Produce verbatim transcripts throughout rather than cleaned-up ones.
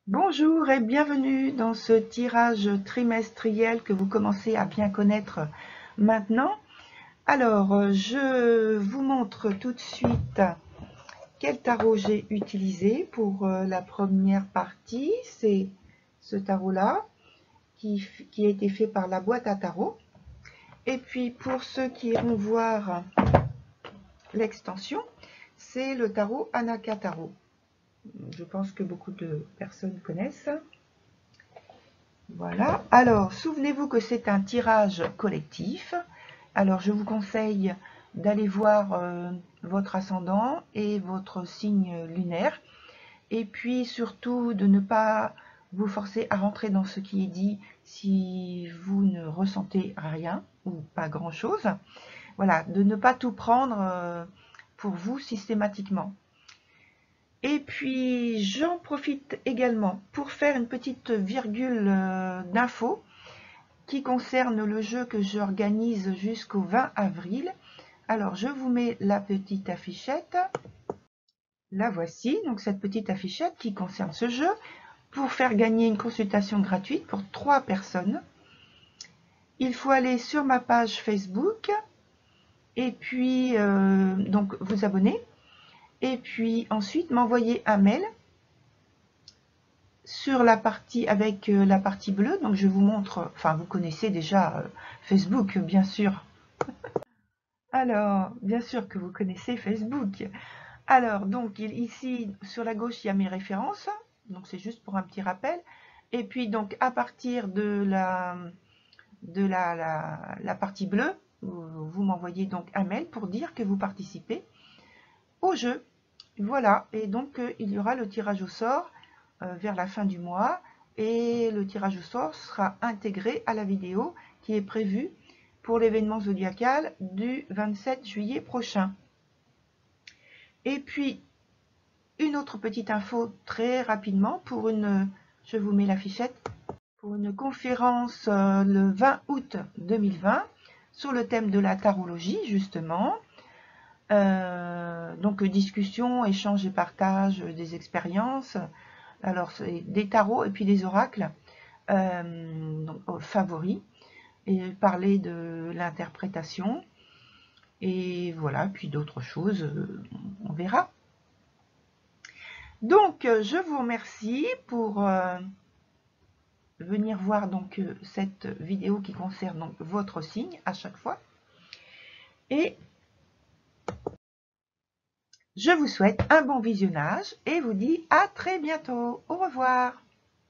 Bonjour et bienvenue dans ce tirage trimestriel que vous commencez à bien connaître maintenant. Alors, euh, je vous montre tout de suite quel tarot j'ai utilisé pour euh, la première partie. C'est ce tarot-là qui, qui a été fait par la boîte à tarot. Et puis, pour ceux qui iront voir l'extension, c'est le tarot Anaka Tarot. Je pense que beaucoup de personnes connaissent. Voilà, alors souvenez-vous que c'est un tirage collectif. Alors je vous conseille d'aller voir euh, votre ascendant et votre signe lunaire. Et puis surtout de ne pas vous forcer à rentrer dans ce qui est dit si vous ne ressentez rien ou pas grand-chose. Voilà, de ne pas tout prendre euh, pour vous systématiquement. Et puis, j'en profite également pour faire une petite virgule euh, d'infos qui concerne le jeu que j'organise jusqu'au vingt avril. Alors, je vous mets la petite affichette. La voici, donc cette petite affichette qui concerne ce jeu pour faire gagner une consultation gratuite pour trois personnes. Il faut aller sur ma page Facebook et puis euh, donc vous abonner. Et puis ensuite m'envoyer un mail sur la partie avec euh, la partie bleue. Donc je vous montre, enfin vous connaissez déjà euh, Facebook bien sûr. Alors bien sûr que vous connaissez Facebook. Alors donc ici sur la gauche il y a mes références, donc c'est juste pour un petit rappel. Et puis donc à partir de la de la, la, la partie bleue, vous, vous m'envoyez donc un mail pour dire que vous participez au jeu. Voilà, et donc euh, il y aura le tirage au sort euh, vers la fin du mois, et le tirage au sort sera intégré à la vidéo qui est prévue pour l'événement zodiacal du vingt-sept juillet prochain. Et puis, une autre petite info très rapidement pour une, je vous mets l'affichette, pour une conférence euh, le vingt août deux mille vingt sur le thème de la tarologie justement. Euh, donc discussion, échange et partage des expériences. Alors c'est des tarots et puis des oracles euh, donc, euh, favoris, et parler de l'interprétation et voilà, puis d'autres choses, euh, on verra. Donc je vous remercie pour euh, venir voir donc euh, cette vidéo qui concerne donc votre signe à chaque fois, et je vous souhaite un bon visionnage et vous dis à très bientôt. Au revoir.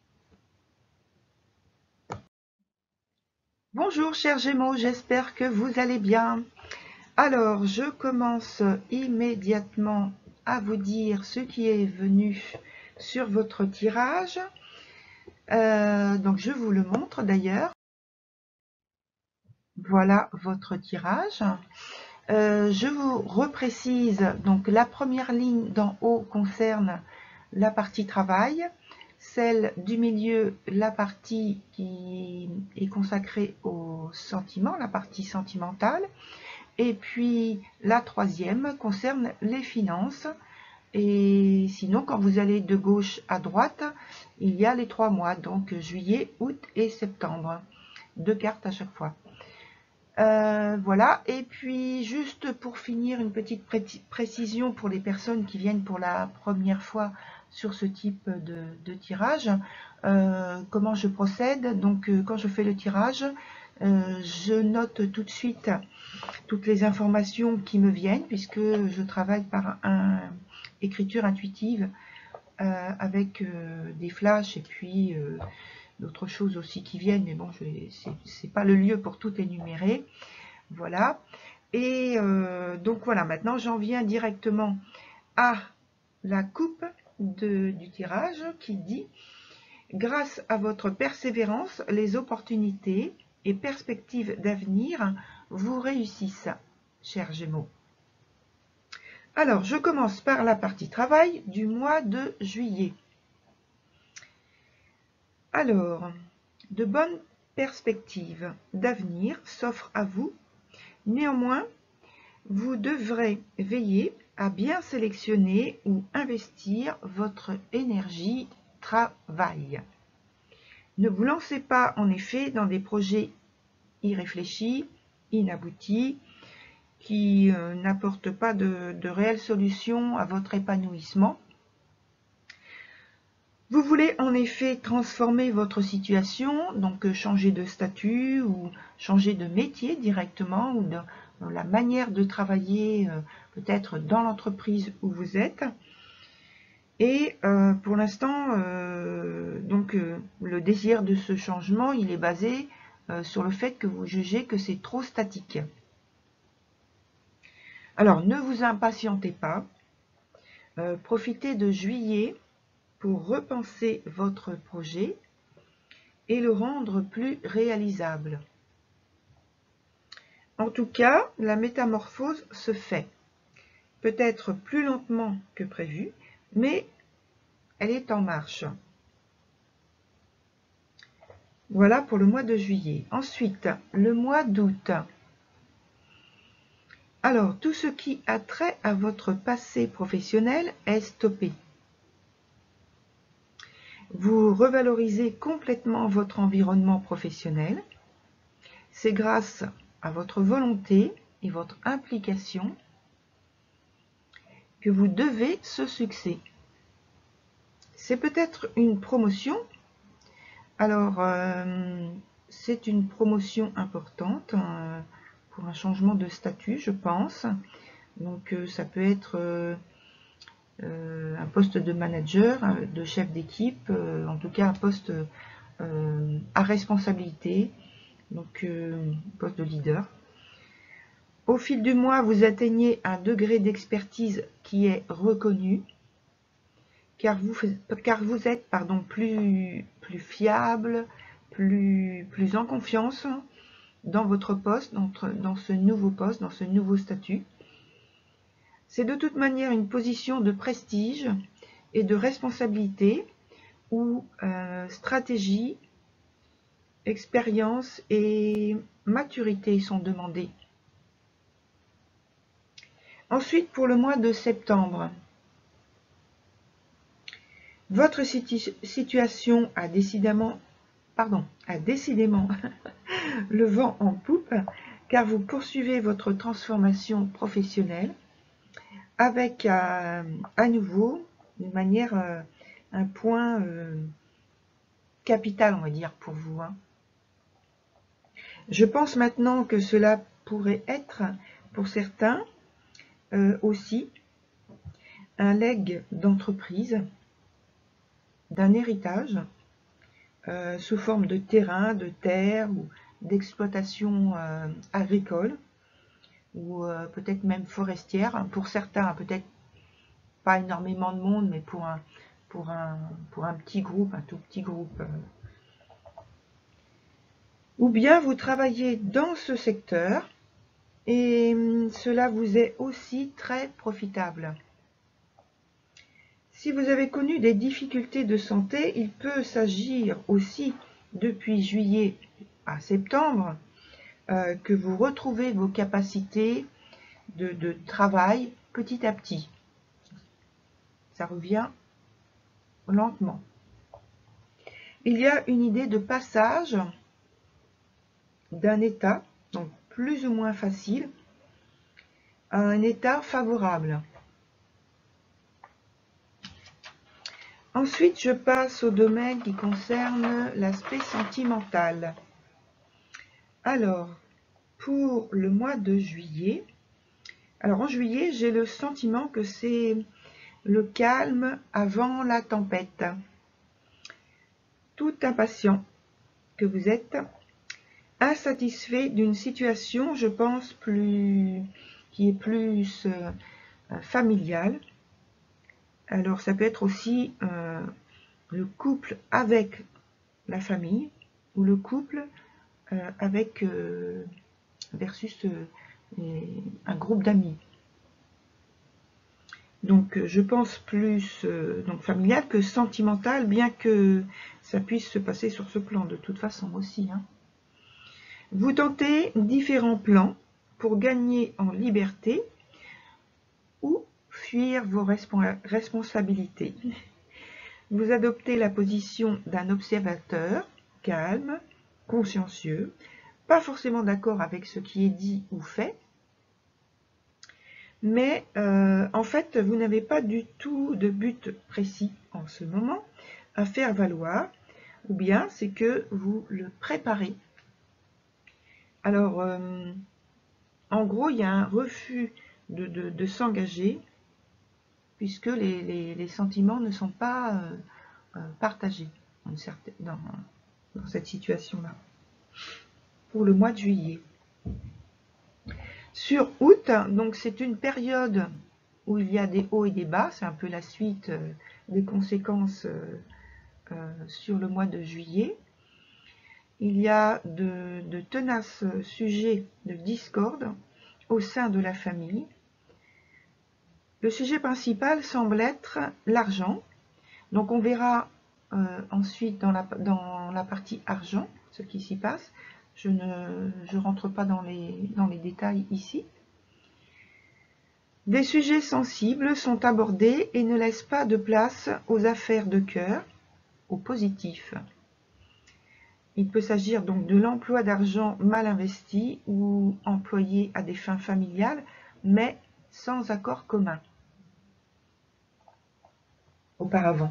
Bonjour chers Gémeaux, j'espère que vous allez bien. Alors, je commence immédiatement à vous dire ce qui est venu sur votre tirage. Euh, donc, je vous le montre d'ailleurs. Voilà votre tirage. Euh, je vous reprécise, donc la première ligne d'en haut concerne la partie travail, celle du milieu, la partie qui est consacrée aux sentiments, la partie sentimentale, et puis la troisième concerne les finances. Et sinon, quand vous allez de gauche à droite, il y a les trois mois, donc juillet, août et septembre, deux cartes à chaque fois. Euh, voilà, et puis juste pour finir, une petite pré précision pour les personnes qui viennent pour la première fois sur ce type de, de tirage. Euh, comment je procède? Donc euh, quand je fais le tirage, euh, je note tout de suite toutes les informations qui me viennent, puisque je travaille par un, écriture intuitive euh, avec euh, des flashs et puis euh, d'autres choses aussi qui viennent, mais bon, c'est pas le lieu pour tout énumérer. Voilà. Et euh, donc voilà, maintenant j'en viens directement à la coupe de, du tirage qui dit « Grâce à votre persévérance, les opportunités et perspectives d'avenir vous réussissent, chers Gémeaux. » Alors, je commence par la partie travail du mois de juillet. Alors, de bonnes perspectives d'avenir s'offrent à vous. Néanmoins, vous devrez veiller à bien sélectionner ou investir votre énergie travail. Ne vous lancez pas en effet dans des projets irréfléchis, inaboutis, qui euh, n'apportent pas de, de réelles solutions à votre épanouissement. Vous voulez en effet transformer votre situation, donc euh, changer de statut ou changer de métier directement, ou de, de la manière de travailler euh, peut-être dans l'entreprise où vous êtes. Et euh, pour l'instant, euh, donc euh, le désir de ce changement, il est basé euh, sur le fait que vous jugez que c'est trop statique. Alors, ne vous impatientez pas. Euh, profitez de juillet pour repenser votre projet et le rendre plus réalisable. En tout cas, la métamorphose se fait. Peut-être plus lentement que prévu, mais elle est en marche. Voilà pour le mois de juillet. Ensuite, le mois d'août. Alors, tout ce qui a trait à votre passé professionnel est stoppé. Vous revalorisez complètement votre environnement professionnel. C'est grâce à votre volonté et votre implication que vous devez ce succès. C'est peut-être une promotion. Alors, euh, c'est une promotion importante euh, pour un changement de statut, je pense. Donc, euh, ça peut être euh, euh, un poste de manager, de chef d'équipe, euh, en tout cas un poste euh, à responsabilité, donc euh, poste de leader. Au fil du mois, vous atteignez un degré d'expertise qui est reconnu, car vous, car vous êtes pardon, plus, plus fiable, plus, plus en confiance dans votre poste, dans, dans ce nouveau poste, dans ce nouveau statut. C'est de toute manière une position de prestige et de responsabilité où euh, stratégie, expérience et maturité sont demandées. Ensuite, pour le mois de septembre, votre situ situation a décidément, pardon, a décidément le vent en poupe, car vous poursuivez votre transformation professionnelle avec euh, à nouveau, d'une manière, euh, un point euh, capital, on va dire, pour vous. Hein. Je pense maintenant que cela pourrait être, pour certains, euh, aussi, un legs d'entreprise, d'un héritage, euh, sous forme de terrain, de terre ou d'exploitation euh, agricole, ou euh, peut-être même forestière. Pour certains, peut-être pas énormément de monde, mais pour un, pour un, pour un petit groupe, un tout petit groupe. Ou bien vous travaillez dans ce secteur et cela vous est aussi très profitable. Si vous avez connu des difficultés de santé, il peut s'agir aussi depuis juillet à septembre euh, que vous retrouvez vos capacités de, de travail petit à petit. Ça revient lentement. Il y a une idée de passage d'un état, donc plus ou moins facile, à un état favorable. Ensuite, je passe au domaine qui concerne l'aspect sentimental. Alors, pour le mois de juillet, alors en juillet, j'ai le sentiment que c'est le calme avant la tempête. Tout impatient que vous êtes, insatisfait d'une situation, je pense, plus qui est plus euh, familiale. Alors, ça peut être aussi euh, le couple avec la famille ou le couple euh, avec euh, versus euh, un groupe d'amis. Donc, je pense plus euh, donc familial que sentimental, bien que ça puisse se passer sur ce plan de toute façon aussi. Hein. Vous tentez différents plans pour gagner en liberté ou fuir vos respons responsabilités. Vous adoptez la position d'un observateur, calme, consciencieux, pas forcément d'accord avec ce qui est dit ou fait, mais euh, en fait, vous n'avez pas du tout de but précis en ce moment à faire valoir, ou bien c'est que vous le préparez. Alors, euh, en gros, il y a un refus de, de, de s'engager, puisque les, les, les sentiments ne sont pas euh, euh, partagés dans, certaine, dans, dans cette situation-là, pour le mois de juillet. Sur août, donc c'est une période où il y a des hauts et des bas, c'est un peu la suite euh, des conséquences euh, euh, sur le mois de juillet. Il y a de, de tenaces sujets de discorde au sein de la famille. Le sujet principal semble être l'argent. Donc on verra euh, ensuite dans la, dans la partie argent ce qui s'y passe. Je ne je rentre pas dans les, dans les détails ici. Des sujets sensibles sont abordés et ne laissent pas de place aux affaires de cœur, au positif. Il peut s'agir donc de l'emploi d'argent mal investi ou employé à des fins familiales, mais sans accord commun auparavant.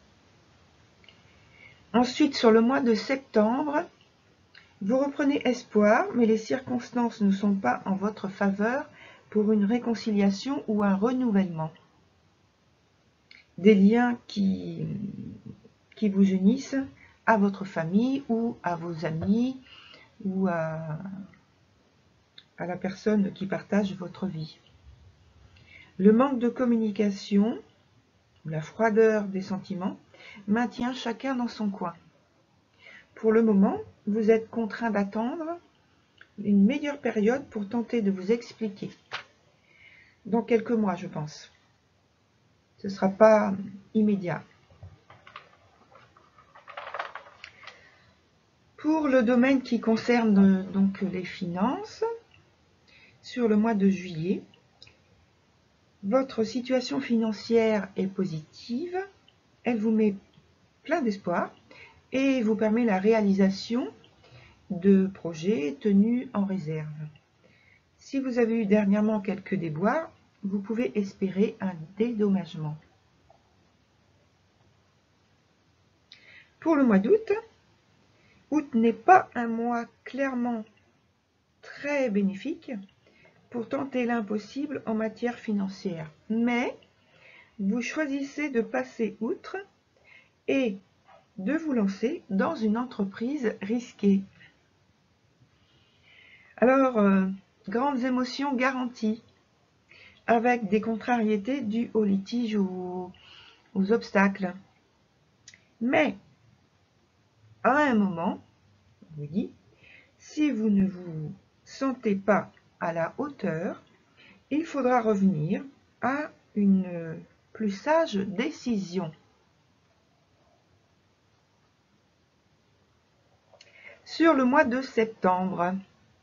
Ensuite, sur le mois de septembre, vous reprenez espoir, mais les circonstances ne sont pas en votre faveur pour une réconciliation ou un renouvellement. Des liens qui, qui vous unissent à votre famille ou à vos amis ou à, à la personne qui partage votre vie. Le manque de communication, la froideur des sentiments, maintient chacun dans son coin. Pour le moment, vous êtes contraint d'attendre une meilleure période pour tenter de vous expliquer. Dans quelques mois, je pense. Ce ne sera pas immédiat. Pour le domaine qui concerne donc les finances, sur le mois de juillet, votre situation financière est positive, elle vous met plein d'espoir et vous permet la réalisation de projets tenus en réserve. Si vous avez eu dernièrement quelques déboires, vous pouvez espérer un dédommagement. Pour le mois d'août, août n'est pas un mois clairement très bénéfique pour tenter l'impossible en matière financière. Mais vous choisissez de passer outre et de vous lancer dans une entreprise risquée. Alors, euh, grandes émotions garanties, avec des contrariétés dues aux litiges ou aux obstacles. Mais, à un moment, on vous dit, si vous ne vous sentez pas à la hauteur, il faudra revenir à une plus sage décision. Sur le mois de septembre,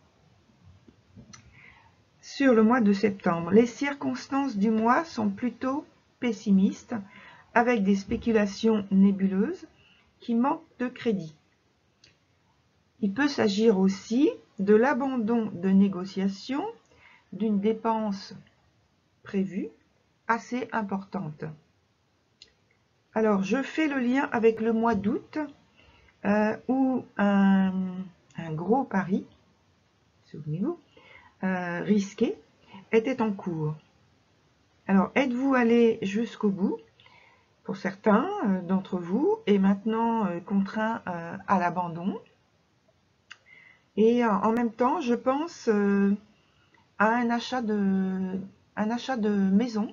sur le mois de septembre, les circonstances du mois sont plutôt pessimistes, avec des spéculations nébuleuses qui manquent de crédit. Il peut s'agir aussi de l'abandon de négociations d'une dépense prévue assez importante. Alors, je fais le lien avec le mois d'août euh, où un, un gros pari, souvenez-vous, euh, risqué, était en cours. Alors, êtes-vous allé jusqu'au bout? Pour certains euh, d'entre vous, est maintenant euh, contraint euh, à l'abandon. Et euh, en même temps, je pense euh, à un achat de, un achat de maison.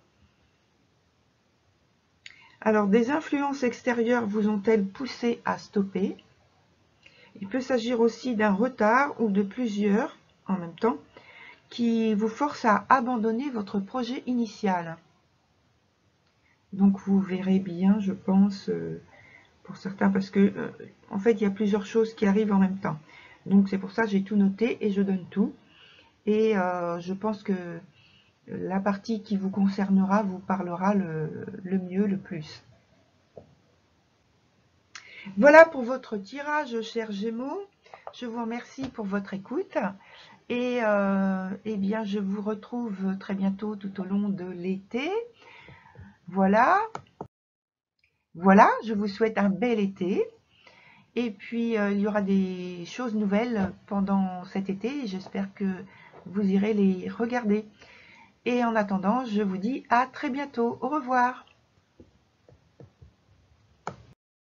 Alors, des influences extérieures vous ont-elles poussé à stopper? Il peut s'agir aussi d'un retard ou de plusieurs en même temps qui vous forcent à abandonner votre projet initial. Donc, vous verrez bien, je pense, euh, pour certains, parce que euh, en fait, il y a plusieurs choses qui arrivent en même temps. Donc, c'est pour ça que j'ai tout noté et je donne tout. Et euh, je pense que la partie qui vous concernera vous parlera le, le mieux, le plus. Voilà pour votre tirage, chers Gémeaux. Je vous remercie pour votre écoute. Et euh, eh bien, je vous retrouve très bientôt tout au long de l'été. Voilà. Voilà, je vous souhaite un bel été. Et puis, euh, il y aura des choses nouvelles pendant cet été. J'espère que vous irez les regarder. Et en attendant, je vous dis à très bientôt. Au revoir.